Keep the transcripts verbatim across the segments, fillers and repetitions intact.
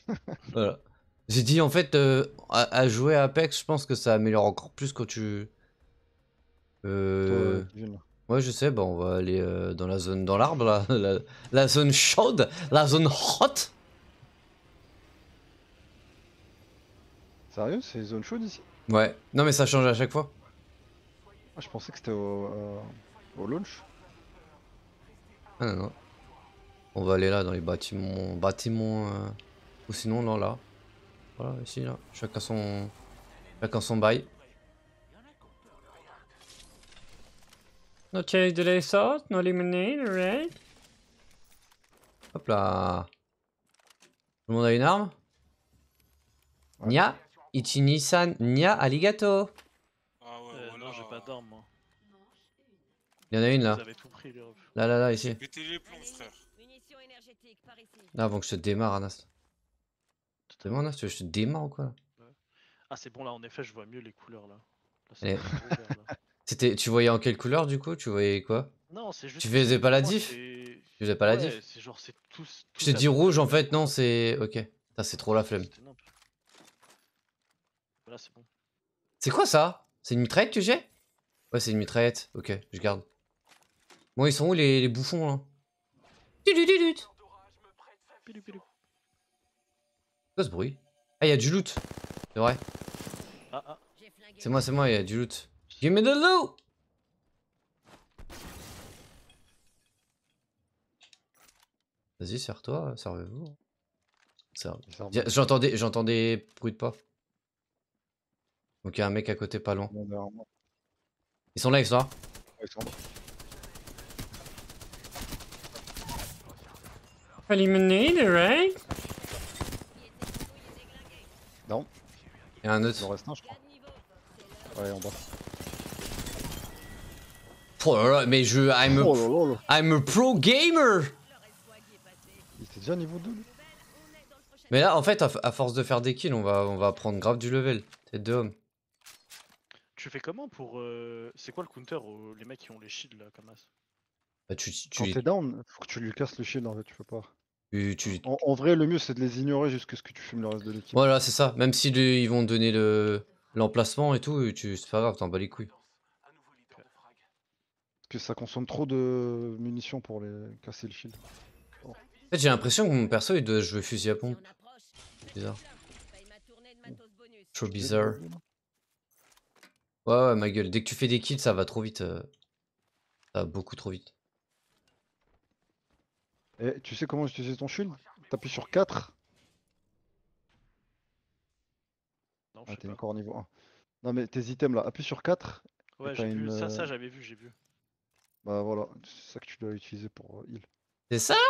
Voilà. J'ai dit en fait, euh, à, à jouer à Apex, je pense que ça améliore encore plus quand tu. Toi, Euh... Kevin, là. Ouais, je sais, bah on va aller euh, dans la zone, dans l'arbre là, la, la zone chaude, la zone hot. Sérieux, c'est zone chaude ici? Ouais, non mais ça change à chaque fois. Ah, je pensais que c'était au, euh, au launch. Ah non, non. On va aller là dans les bâtiments, bâtiments, euh, ou sinon non là. Voilà, ici là, chacun son, chacun son bail. No chase de la sauce, no lemonade, right? Hop là. Tout le monde a une arme? Ouais. Nya, Ichi-ni-san, nya, arigato. Ah ouais, Euh, voilà. non, j'ai pas d'arme, moi. Il y en a une Ils là. avaient tout pris, les refs. Là, là, là, J'ai ici. pété les plombs, frère. Là, avant que je te démarre, Anas. C'est bon, Anas, tu veux que je te démarre ou quoi? Ouais. Ah, c'est bon, là, en effet, je vois mieux les couleurs, là. Là, c'est Eh, un gros vert, là. C'était, tu voyais en quelle couleur du coup? Tu voyais quoi? Non, c'est Tu juste que faisais pas la pour moi, diff? c'est... Tu faisais pas la Ouais, diff? c'est genre, c'est tout, Je tout te à dis peu près rouge les en mêmes fait, non, couleurs. c'est. Ok. Ça, c'est trop la flemme. C'était nimp. Voilà, c'est bon. C'est quoi ça? C'est une mitraillette que j'ai? Ouais, c'est une mitraillette. Ok, je garde. Bon, ils sont où les, les bouffons là? Tudududut. Pilou, pilou. C'est quoi ce bruit? Ah, il y a du loot. C'est vrai. Ah, ah. C'est moi, c'est moi, il y a du loot. Give me the loot! Vas-y, serre-toi, servez-vous. Serve. Il sert Tiens, bien. J'entends des, j'entends des bruits de pas. Donc il y a un mec à côté, pas loin. Bon, derrière moi. Ils sont là, ils sont là. Ouais, ils sont là. Eliminated, right? Non, Il y a un il en autre. reste un, je crois. Ouais, en bas. Oh là là, mais je. I'm a, Oh là là là. I'm a pro gamer! Il était déjà niveau deux, lui. Mais là, en fait, à, à force de faire des kills, on va, on va prendre grave du level. Tête de homme. Tu fais comment pour... euh, C'est quoi le counter aux... les mecs qui ont les shields, là, comme as? Bah, tu, tu, Quand tu, t'es down, faut que tu lui casses le shield en fait, tu peux pas. tu- tu- En, en vrai, le mieux c'est de les ignorer jusqu'à ce que tu fumes le reste de l'équipe. Voilà, c'est ça. Même si le- ils vont te donner le l'emplacement et tout, tu, c'est pas grave, t'en bats les couilles. Parce que ça consomme trop de munitions pour les casser le shield. En fait, j'ai l'impression que mon perso il doit jouer fusil à pompe. Bizarre. Trop bizarre. Ouais, ouais, ma gueule. Dès que tu fais des kills, ça va trop vite. euh, Ça va beaucoup trop vite. Et tu sais comment utiliser ton shield? T'appuies sur quatre. Non, je Ah, sais t'es pas. encore niveau un. Non, mais tes items là, appuie sur quatre. Et Ouais, t'as j'ai une. vu. Ça, euh, ça j'avais vu, j'ai vu. Bah voilà, c'est ça que tu dois utiliser pour euh, heal. C'est ça?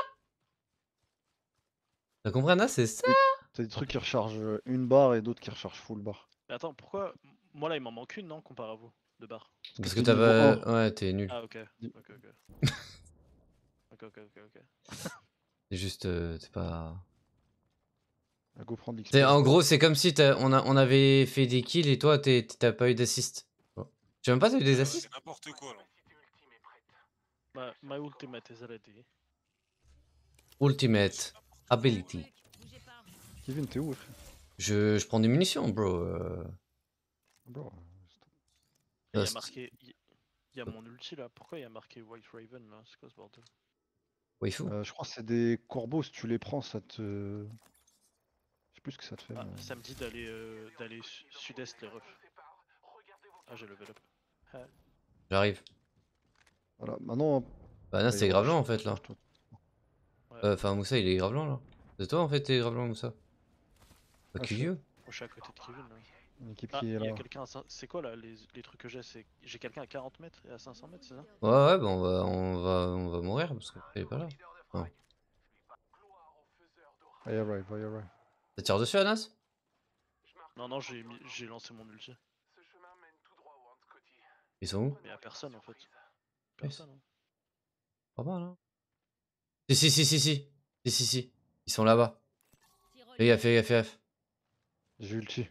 T'as compris, Anna? C'est ça? Oui. T'as des trucs qui rechargent euh, une barre et d'autres qui rechargent full barre. Mais attends, pourquoi... Moi, là, il m'en manque une, non, comparé à vous, de barre. Parce que t'es niveau t'avais. un. Ouais, t'es nul. Ah, ok. Di- Ok, ok. Ok, ok, ok, ok. C'est juste. euh, C'est pas. Ah, go prendre l'X P. C'est- En gros, c'est comme si t'as- on, a, on avait fait des kills et toi, t'es- t'as pas eu d'assist. Tu sais même pas, t'as eu des Ouais, assists? c'est n'importe quoi là. Ma, my ultimate is ready. Ultimate ability. Kevin, t'es où, frère? Je, je prends des munitions, bro. euh. Bro, Il y a Lost. marqué... Il y a mon ulti, là. Pourquoi il y a marqué White Raven, là? C'est quoi ce bordel? Waifu. euh, je crois que c'est des corbeaux, si tu les prends, ça te. Je sais plus ce que ça te fait. Ah, mais- ça me dit d'aller euh, d'aller su- sud-est, les refs. Ah, j'ai level up. Ah, J'arrive. Voilà, maintenant. Bah, là, bah, il c'est grave lent en rush- fait là. rush toi. ouais. Euh, Enfin, Moussa, il est grave lent là. C'est toi en fait, t'es grave lent, Moussa. Ah, Fuck je sais. you. Moi, je suis à côté de Kevin, là. Une équipe Ah, qui est il y a là. quelqu'un à cin- C'est quoi, là, les, les trucs que j'ai? C'est J'ai quelqu'un à quarante mètres et à cinq cents mètres, c'est ça? Ouais, ouais, bah on va, on va, on va mourir parce qu'il est pas là. Non. I arrive, I arrive. Ça tire dessus, Anas? Non, non, j'ai mis- j'ai lancé mon ulti. Ils sont où? Mais y'a personne, en fait. Personne, hein. Pas mal, hein? Si, si, si, si, si. Si, si, si. Ils sont là-bas. Fais gaffe, fais gaffe, fais gaffe. J'ai ulti.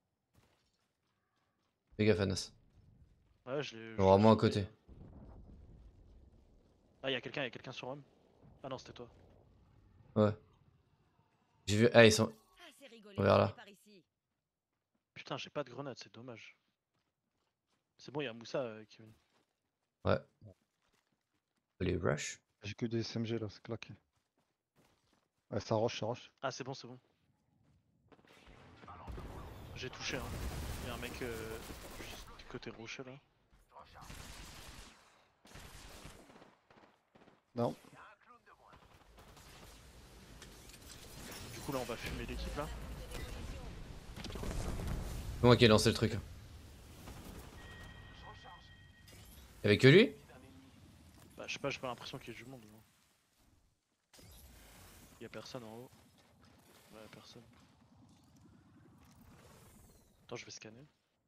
Fais gaffe, Anas. Ouais, je l'ai. Ils je sont l'ai vraiment à chopé, côté. là. Ah, y'a quelqu'un, y'a quelqu'un sur homme. Ah non, c'était toi. Ouais. J'ai vu. Ah, ils sont. On verra là. Putain, j'ai pas de grenade, c'est dommage. C'est bon, il y a Moussa, euh, Kevin. Ouais. Les rush. J'ai que des S M G là, c'est claqué. Ouais, ça rush, ça rush. Ah, c'est bon, c'est bon. J'ai touché, hein. Il y a un mec euh, juste du côté rocher là. Non. Du coup, là, on va fumer l'équipe là. C'est moi qui ai lancé le truc. Y'avait que lui? Bah, je sais pas, j'ai pas l'impression qu'il y ait du monde. Il y a personne en haut. Ouais, personne. Attends, je vais scanner.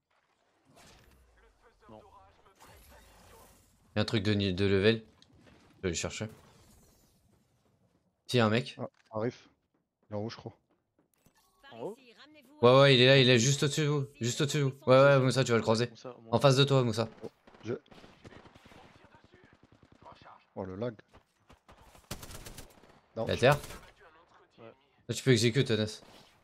Non. Y'a un truc de, ni- de level. Je vais aller chercher. Si, y'a un mec. Ah, arrive. Il est en haut, je crois. En haut? Ouais, ouais, il est là, il est juste au-dessus de vous. Juste au-dessus de vous. Ouais, ouais, Moussa, tu vas le croiser. Moussa, au moins. En face de toi, Moussa. Je... Oh le lag. Non. Il est à terre. Ouais. Là, tu peux exécuter, Anas.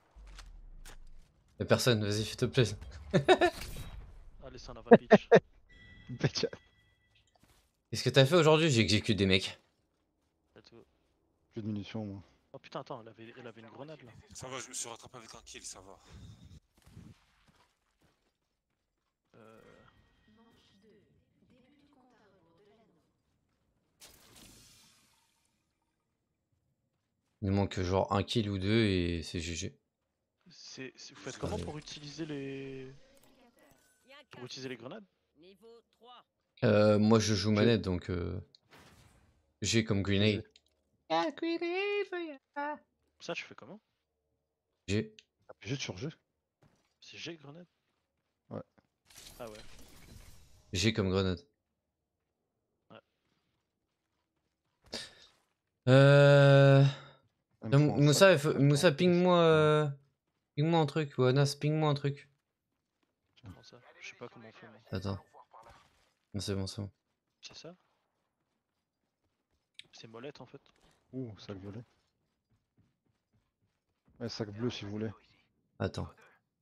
Y'a personne, vas-y, s'il te plaît. Allez, c'est un lava pitch. Bitch. Qu'est-ce que t'as fait aujourd'hui? J'exécute des mecs. Let's go. Plus de munitions, moi. Oh putain, attends, elle avait, elle avait une grenade là. Ça va, je me suis rattrapé avec un kill, ça va. Euh... Il nous manque genre un kill ou deux et c'est G G. C'est, c'est- vous faites comment Ouais. pour utiliser les... Pour utiliser les grenades? Euh, moi je joue J'ai- manette donc euh... G comme grenade. Ça, tu fais comment? G. Appuyez sur G. C'est G grenade? Ouais. Ah ouais. G comme grenade. Ouais. Euh... Elle me Euh, faut un Moussa, sac. il faut- Moussa, ping-moi euh... ping-moi un truc, ou Anas, ping-moi un truc. Prends ça. Je sais pas comment on fait moi. Attends. Non, c'est bon, c'est bon. C'est ça? C'est molette en fait. Ouh, sac violet. Ouais, sac bleu si vous voulez. Attends.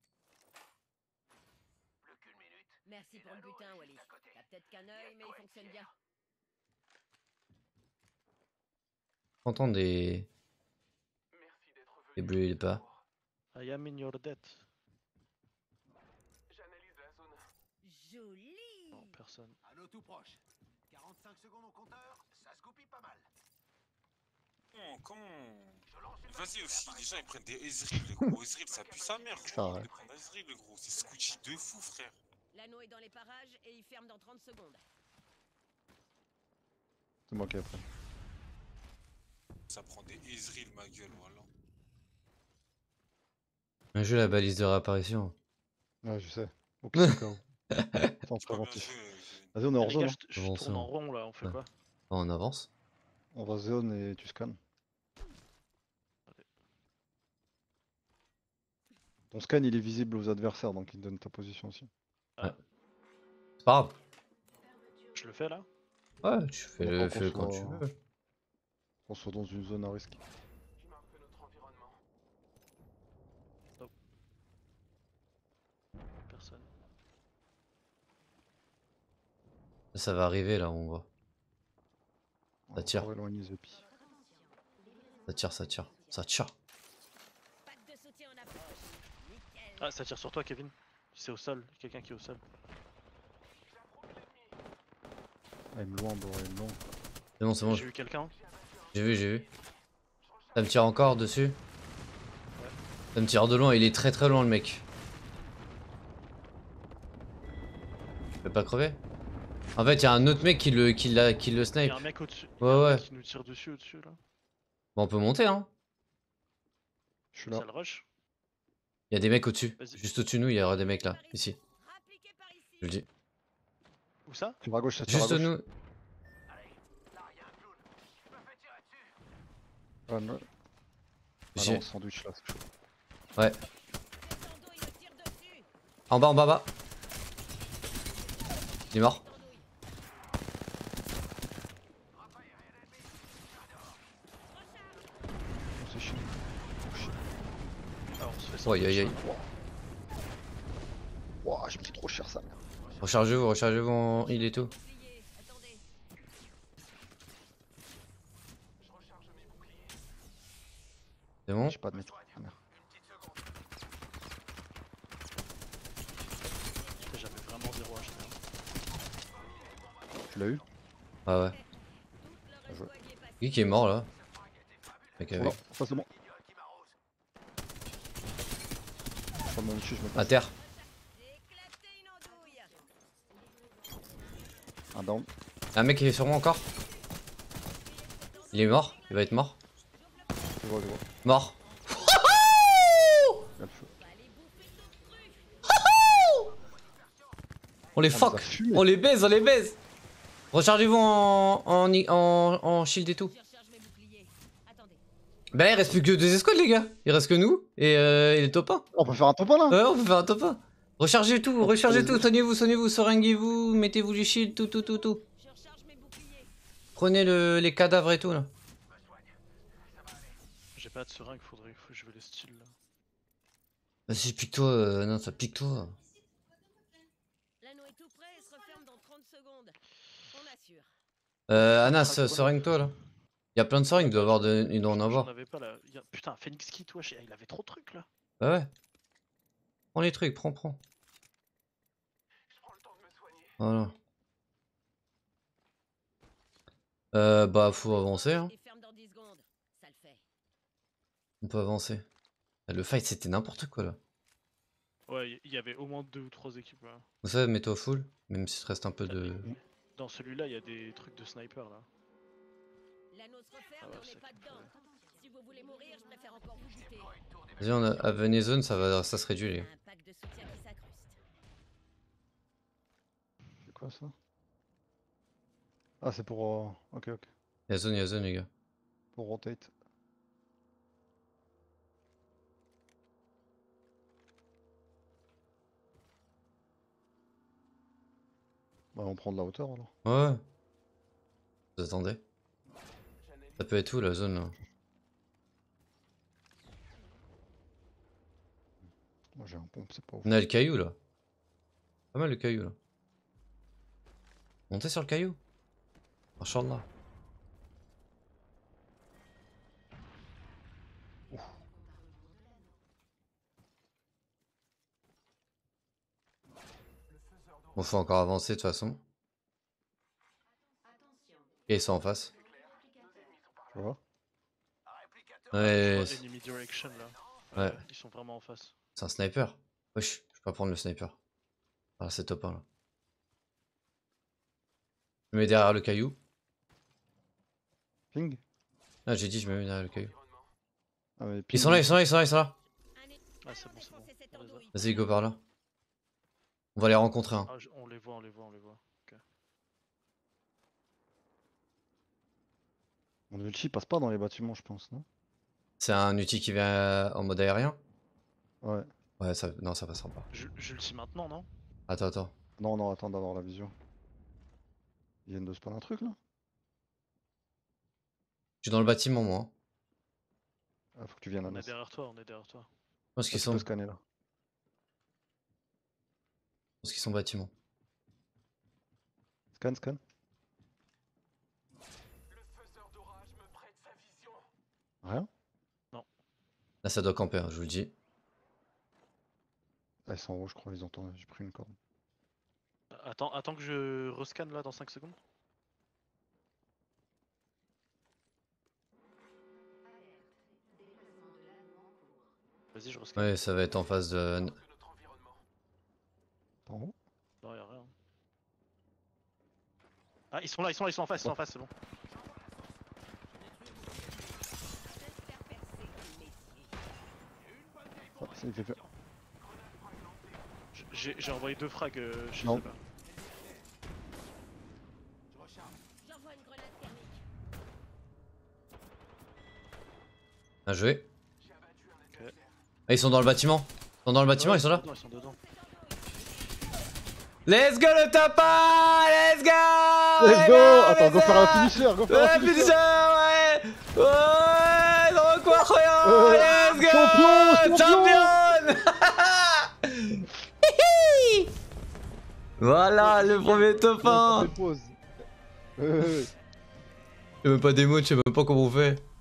Merci pour le butin, Wally. T'as peut-être qu'un œil, mais il fonctionne bien. T'entends des... Des bruits pas. I am in your debt. Joli. Non, personne. Allo tout proche. quarante-cinq secondes au compteur, ça se goupille pas mal. Non, comment? Vas-y aussi, les gens ils prennent des Ezreal, le gros. Ezreal, ça pue sa mère, Ah gros. ouais. Ils prennent Ezreal, le gros. C'est squishy de fou, frère. L'anneau est dans les parages et il ferme dans trente secondes. C'est moi qui ai pris. Ça prend des Ezreal, ma gueule, voilà. Un jeu la balise de réapparition. Ouais, je sais. Au cas où. Sans C'est pas bien préventif. joué, Kevin. Vas-y, on est hors Les zone. gars, hein. je, je Bon, tourne c'est en bon. rond là, on fait Ouais. quoi? Oh, on avance. On va zone et tu scannes. Ton scan il est visible aux adversaires donc il te donne ta position aussi. C'est pas grave. Je le fais là? Ouais, tu fais le, Attends fais le qu'on quand tu soit- veux. On soit dans une zone à risque. Personne. Ça va arriver là, on voit. On Ça va tire. encore éloigner Zepi. Ça tire, ça tire. Ça tire. Pack de soutien en approche. Nickel. Ah, ça tire sur toi, Kevin. C'est au sol, quelqu'un qui est au sol. Ah, il me loin, bon, il me loin. C'est bon, c'est bon. J'ai eu quelqu'un. J'ai vu, j'ai vu. Ça me tire encore dessus. Ça me tire de loin, il est très très loin le mec. Je peux pas crever. En fait, il y a un autre mec qui le, qui la, qui le Il snipe. y a un mec au-dessus. Ouais, Il y a un ouais. mec qui nous tire dessus au-dessus là. Bon, on peut monter, hein. Je suis là. Ça le rush. Il y a des mecs au-dessus. Vas-y. Juste au-dessus de nous, il y aura des mecs là. Par Ici, Rappliquez par ici. je le dis. Où ça? Tire à gauche, ça tire à Juste gauche. nous. Ah, non. Ah J'ai- non, sandwich là, c'est chaud. Ouais. Tête en dos, il me tire dessus. En bas, en bas, en bas. Il est mort. Tendouille. On s'est chié. Oh, shit. Alors, se fait ça. Aïe aïe aïe. Ouah, je me suis trop cher ça. Rechargez-vous, rechargez-vous en heal et tout. Bouclier, attendez. C'est bon? J'ai pas de métro. Ah, merde. J'avais vraiment zéro H P. hein. Tu l'as eu? Ah ouais. Tout leur joué. escouade y est passé. Qui qui est mort là? Mec avec. Voilà, ça c'est bon. Pas mon dessus, je me À passe. terre. J'ai éclaté une andouille. Un down. Un mec qui est sur moi encore. Il est mort, il va être mort. Je vois, je vois. Mort. Il y a le feu. On les Oh, fuck. mais ça fume. On les baise, on les baise. Rechargez-vous en, en, en, en shield et tout. Je recharge mes boucliers. Attendez. Bah il reste plus que deux escouades les gars. Il reste que nous et, euh, et les top un. On peut faire un top un là. Ouais, on peut faire un top un. Rechargez tout, rechargez les tout, autres. soignez-vous, soignez-vous, seringuez-vous, mettez-vous du shield, tout, tout, tout, tout. Je recharge mes boucliers. Prenez le, les cadavres et tout là. J'ai pas de seringue, faudrait que je vais les styles là. Vas-y, pique-toi, euh, non, ça pique-toi. L'anneau est tout prêt et se referme dans trente secondes. On assure. Euh, Anas, seringue-toi là. Il y a plein de seringues, il doit, avoir de... il doit en J'en avoir. avais pas là. Il y a- Putain, Phoenix Kit, wesh, il avait trop de trucs là. Bah ouais. Prends les trucs, prends, prends. Voilà. Euh, bah faut avancer, hein. Et ferme dans dix secondes. Ça le fait. On peut avancer. Le fight c'était n'importe quoi là. Ouais, il y avait au moins deux ou trois équipes là. Vous savez, mets-toi full, même s'il te reste un peu de... Dans celui-là, il y a des trucs de sniper là. L'anneau se referme, Ah ouais, mais on c'est n'est pas clair. dedans. Si vous voulez mourir, je préfère encore vous buter. Vas-y, on a... à venez zone, ça, va... ça se réduit les gars. Un pack de soutien qui s'incruste. C'est quoi ça? Ah, c'est pour. euh, Ok, ok. Y'a zone, y'a zone les gars. Pour rotate. Bah, on prend de la hauteur alors. Ouais. Vous attendez. Ça peut être où la zone là? Moi j'ai un pompe, c'est pas ouf. On a le caillou là. Pas mal le caillou là. Montez sur le caillou. Inch'Allah. Bon, faut encore avancer de toute façon. Et ils sont en face. Tu vois? Ouais, Ouais, enemy direction là. Ouais. Ils sont vraiment en face. c'est un sniper. Wesh, je peux pas prendre le sniper. Voilà, c'est top un là. Je me mets derrière le caillou. Ping? Ah, j'ai dit, je me mets derrière le caillou. Ah, mais Ils ping. sont là, ils sont là, ils sont là, ils sont là. Un ennemi Ah, a c'est bon, c'est bon. défoncé cette On les a. andouille. Vas-y, go par là. On va les rencontrer un. Ah, je- on les voit, on les voit, on les voit. Mon ulti passe pas dans les bâtiments, je pense, non? C'est un outil qui vient en mode aérien. Ouais. Ouais, ça... non, ça passera pas. Je, je le dis maintenant, non? Attends, attends. Non, non, attends d'avoir la vision. Ils viennent de spawn un truc là? Je suis dans le bâtiment, moi. hein. Ah, faut que tu viennes à On est nous. derrière toi, on est derrière toi. Je pense qu'ils Tu sont... peux Je scanner là. pense qu'ils sont bâtiment. Scan, scan. Rien? Là, ça doit camper, hein, je vous le dis. Ah, ils sont en haut, je crois, ils ont tourné. J'ai pris une corde. Attends, attends que je rescanne là dans cinq secondes. Vas-y, je rescanne. Ouais, ça va être en face de... T'es en haut? Non, y'a rien. Ah, ils sont là, ils sont là, ils sont en face, ils sont en face, c'est bon. J'espère percer, messieurs. Ah, ça, il fait peur. J'ai j'ai envoyé deux frags euh, chez Non. eux là. J'envoie une grenade thermique. Bien joué. Ok. Ah, ils sont dans le bâtiment. Ils sont dans le bâtiment, Ouais, ils sont là. dedans, Ils sont dedans. Let's go le top un. Let's go. Let's les go! gars, Attends, go let's faire un go. finisher, go faire Ouais, un finisher, finisher! ouais. Ouais, dans quoi, Euh, Let's go. champion, champion. Champion. Voilà, le premier top Non, un. ça fait pause. Euh, J'ai même pas d'émote, je sais même pas comment on fait.